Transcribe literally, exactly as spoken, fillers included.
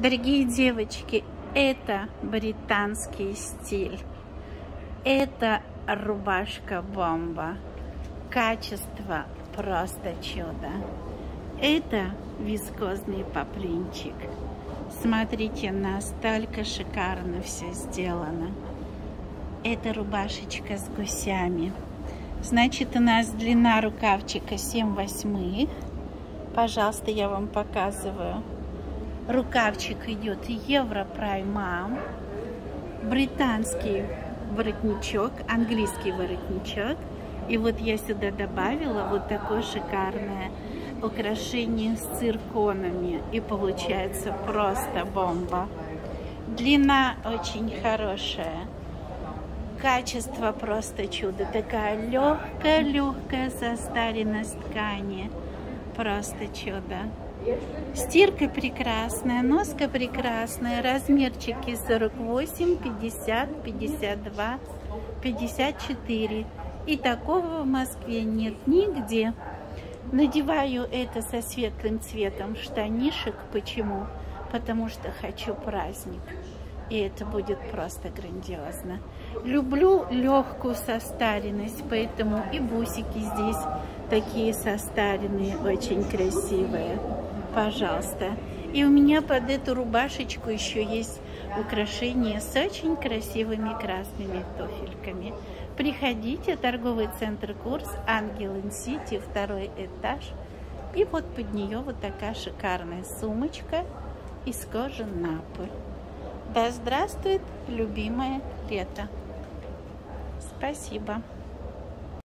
Дорогие девочки, это британский стиль. Это рубашка-бомба. Качество просто чудо. Это вискозный поплинчик. Смотрите, настолько шикарно все сделано. Это рубашечка с гусями. Значит, у нас длина рукавчика семь восьмых. Пожалуйста, я вам показываю. Рукавчик идет Евро Праймам. Британский воротничок, английский воротничок. И вот я сюда добавила вот такое шикарное украшение с цирконами. И получается просто бомба. Длина очень хорошая. Качество просто чудо. Такая легкая-легкая состаренность ткани. Просто чудо. Стирка прекрасная, носка прекрасная, размерчики сорок восемь, пятьдесят, пятьдесят два, пятьдесят четыре. И такого в Москве нет нигде. Надеваю это со светлым цветом штанишек. Почему? Потому что хочу праздник. И это будет просто грандиозно. Люблю легкую состаренность, поэтому и бусики здесь такие состаренные, очень красивые. Пожалуйста. И у меня под эту рубашечку еще есть украшение с очень красивыми красными туфельками. Приходите, торговый центр Курс, Ангел ин Сити, второй этаж. И вот под нее вот такая шикарная сумочка из кожи Наполь. Да здравствует любимое лето! Спасибо!